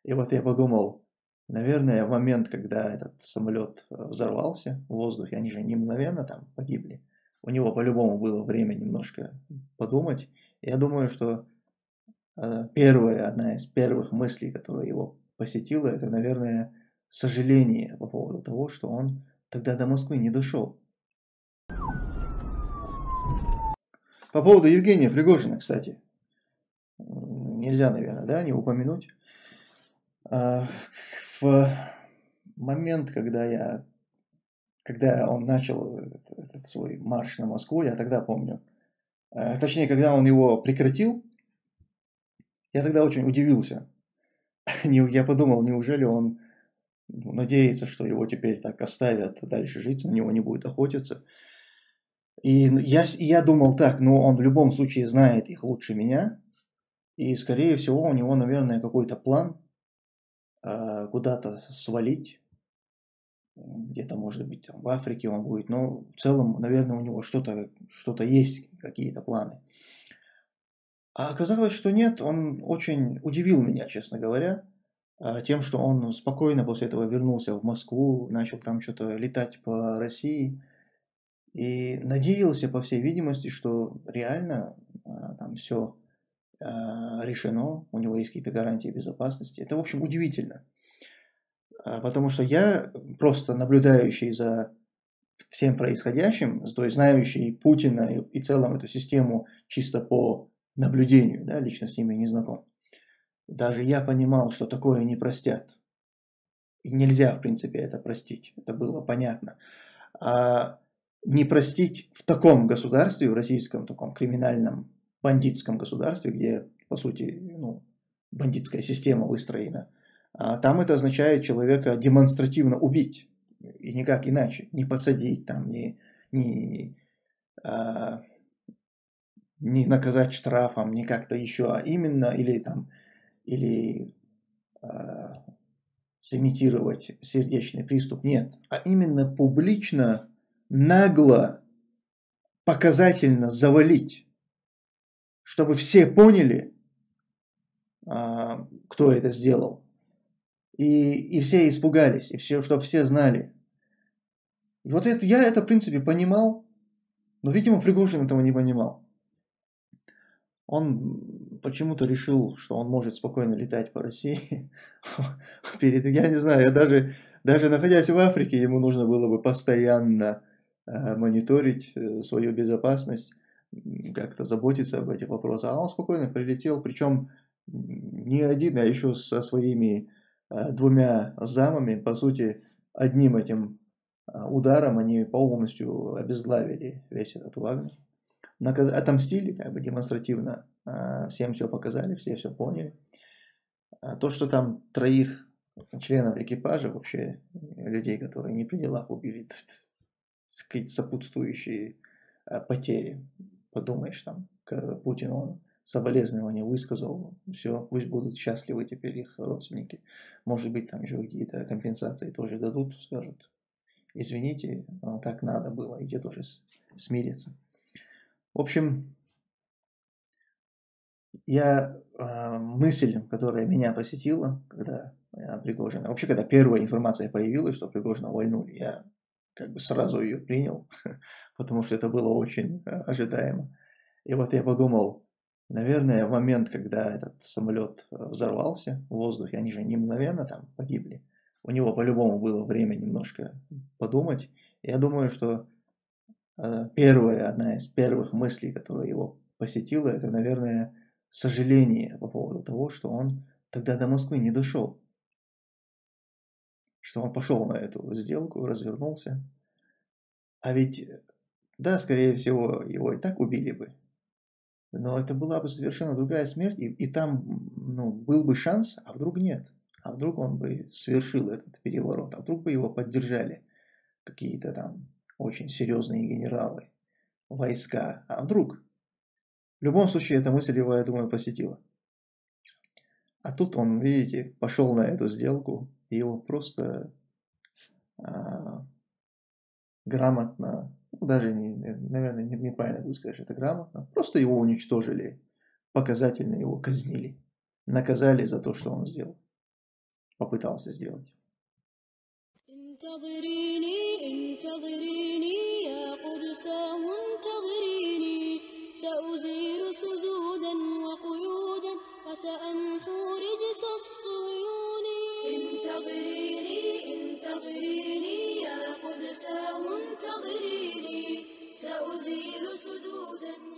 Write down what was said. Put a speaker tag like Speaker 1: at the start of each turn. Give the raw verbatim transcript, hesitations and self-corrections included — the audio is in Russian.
Speaker 1: И вот я подумал, наверное, в момент, когда этот самолет э, взорвался в воздухе, они же не мгновенно там погибли. У него по-любому было время немножко подумать. Я думаю, что э, первая, одна из первых мыслей, которая его посетила, это, наверное, сожаление по поводу того, что он тогда до Москвы не дошел. По поводу Евгения Пригожина, кстати, м, нельзя, наверное, да, не упомянуть. А, В момент, когда я когда он начал этот, этот свой марш на Москву, я тогда помню, э, точнее, когда он его прекратил, я тогда очень удивился. Не- Я подумал, неужели он ну, надеется, что его теперь так оставят дальше жить, на него не будет охотиться. И н- я, с- и я думал так, ну он в любом случае знает их лучше меня, и скорее всего у него, наверное, какой-то план э, куда-то свалить, где-то, может быть, там, в Африке он будет, но в целом, наверное, у него что-то что есть, какие-то планы. А оказалось, что нет, он очень удивил меня, честно говоря, а, тем, что он спокойно после этого вернулся в Москву, начал там что-то летать по России и надеялся, по всей видимости, что реально а, там все решено, у него есть какие-то гарантии безопасности. Это, в общем, удивительно, а, потому что я просто наблюдающий за всем происходящим, то есть знающий Путина и, и целом эту систему чисто по наблюдению, да, лично с ними не знаком. Даже я понимал, что такое не простят. И нельзя, в принципе, это простить. Это было понятно. А не простить в таком государстве, в российском таком криминальном бандитском государстве, где, по сути, ну, бандитская система выстроена, а там это означает человека демонстративно убить. И никак иначе. Не посадить там, не, не, а, не наказать штрафом, не как-то еще, а именно, или там, или а, сымитировать сердечный приступ, нет, а именно публично, нагло, показательно завалить, чтобы все поняли, а, кто это сделал, и, и все испугались, и все, чтобы все знали. И вот это, я это, в принципе, понимал, но, видимо, Пригожин этого не понимал. Он почему-то решил, что он может спокойно летать по России. Перед, я не знаю, я даже, даже находясь в Африке, ему нужно было бы постоянно э, мониторить э, свою безопасность, м, как-то заботиться об этих вопросах. А он спокойно прилетел, причем не один, а еще со своими э, двумя замами. По сути, одним этим э, ударом они полностью обезглавили весь этот Вагнер. Наказ- отомстили, как бы демонстративно, а, всем все показали, все все поняли. А то, что там троих членов экипажа, вообще людей, которые не при делах убили, тут какие-то сопутствующие а, потери. Подумаешь, там, к Путину он соболезнования высказал, все, пусть будут счастливы теперь их родственники. Может быть, там еще какие-то компенсации тоже дадут, скажут, извините, но так надо было, и те тоже с- смирятся. В общем, Я, а, мысль, которая меня посетила, когда, а, Пригожина вообще, когда первая информация появилась, что Пригожина увольнули, я как бы сразу ее принял, потому что это было очень, а, ожидаемо. И вот я подумал, наверное, в момент, когда этот самолет, э, взорвался в воздухе, они же не мгновенно там погибли, у него по-любому было время немножко подумать. Я думаю, что, а, первая, одна из первых мыслей, которая его посетила, это, наверное, сожаление по поводу того, что он тогда до Москвы не дошел, что он пошел на эту сделку, развернулся. А ведь, э, да, скорее всего, его и так убили бы, но это была бы совершенно другая смерть, и, и там, ну, был бы шанс, а вдруг нет, а вдруг он бы совершил этот переворот, а вдруг бы его поддержали какие-то там очень серьезные генералы, войска, а вдруг? В любом случае, эта мысль его, я думаю, посетила. А тут он, видите, пошел на эту сделку, и его просто а, грамотно, ну, даже, не, наверное, не- неправильно будет сказать, что это грамотно, просто его уничтожили, показательно его казнили, наказали за то, что он сделал. попытался сделать.
Speaker 2: انتظريني انتظريني يا قدساه انتظريني سأزيل سدودا وقيودا وسأمحو رجس الصهيون انتظريني انتظريني يا قدساه انتظريني سأزيل سدودا